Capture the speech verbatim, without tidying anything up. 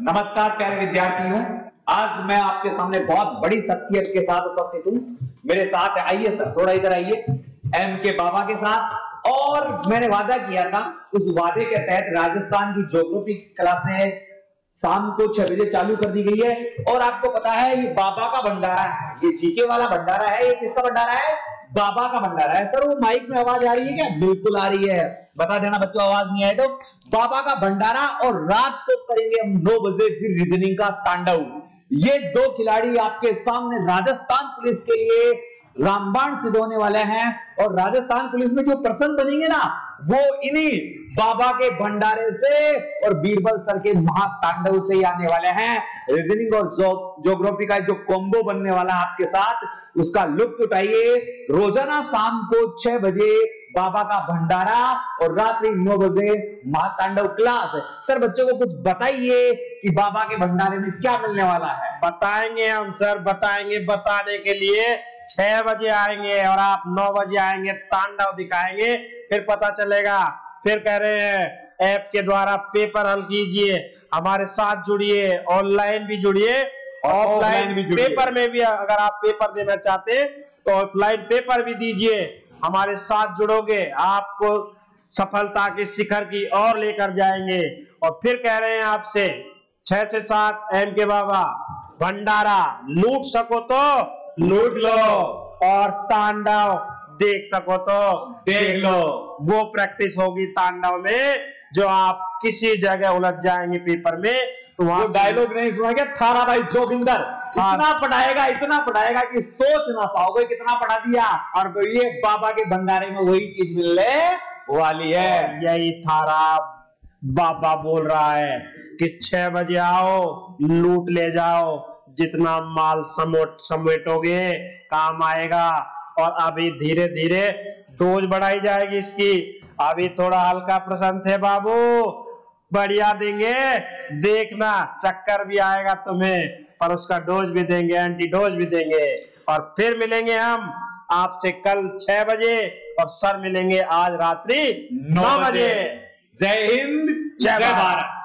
नमस्कार प्यारे विद्यार्थियों, आज मैं आपके सामने बहुत बड़ी शख्सियत के साथ उपस्थित हूं। मेरे साथ आइए सर, थोड़ा इधर आइए, एम के बाबा के साथ। और मैंने वादा किया था, उस वादे के तहत राजस्थान की ज्योग्राफी की क्लासें शाम को छह बजे चालू कर दी गई है। और आपको पता है ये बाबा का भंडारा है, ये जीके वाला भंडारा है। ये किसका भंडारा है? बाबा का भंडारा है। सर वो माइक में आवाज आ रही है क्या? बिल्कुल आ रही है, बता देना बच्चों, आवाज नहीं आए तो। बाबा का भंडारा, और रात को करेंगे हम नौ बजे फिर रीजनिंग का तांडव। ये दो खिलाड़ी आपके सामने राजस्थान पुलिस के लिए रामबाण सिद्ध होने वाले हैं। और राजस्थान पुलिस में जो पर्सन बनेंगे ना, वो इन्हीं बाबा के भंडारे से और बीरबल सर के महातांडव से ही आने वाले हैं। रीजनिंग और ज्योग्राफी का जो कॉम्बो बनने वाला है आपके साथ, उसका लुत्फ उठाइए। रोजाना शाम को छह बजे बाबा का भंडारा और रात्रि नौ बजे महातांडव क्लास है। सर बच्चों को कुछ बताइए कि बाबा के भंडारे में क्या मिलने वाला है। बताएंगे हम सर, बताएंगे। बताने के लिए छह बजे आएंगे और आप नौ बजे आएंगे, तांडव दिखाएंगे, फिर पता चलेगा। फिर कह रहे हैं ऐप के द्वारा पेपर हल कीजिए, हमारे साथ जुड़िए, ऑनलाइन भी जुड़िए, ऑफलाइन भी जुड़िए। पेपर में भी अगर आप पेपर देना चाहते हैं तो ऑफलाइन पेपर भी दीजिए। हमारे साथ जुड़ोगे, आपको सफलता के शिखर की ओर लेकर जाएंगे। और फिर कह रहे हैं आपसे, छह से सात एम के बाबा भंडारा, लूट सको तो लूट लो और तांडव देख सको तो देख लो। वो प्रैक्टिस होगी तांडव में, जो आप किसी जगह उलझ जाएंगे पेपर में तो वहां डायलॉग नहीं सुना क्या? थारा भाई जोगिंदर इतना पढ़ाएगा, इतना पढ़ाएगा कि सोच ना पाओगे कितना पढ़ा दिया। और तो ये बाबा के भंडारे में वही चीज मिलने वाली है। यही थारा बाबा बोल रहा है कि छह बजे आओ, लूट ले जाओ, जितना माल समेट समेटोगे काम आएगा। और अभी धीरे धीरे डोज बढ़ाई जाएगी इसकी। अभी थोड़ा हल्का प्रसन्न थे बाबू, बढ़िया देंगे, देखना चक्कर भी आएगा तुम्हें, पर उसका डोज भी देंगे, एंटी डोज भी देंगे। और फिर मिलेंगे हम आपसे कल छह बजे और सर मिलेंगे आज रात्रि नौ बजे। जय हिंद, जय भारत।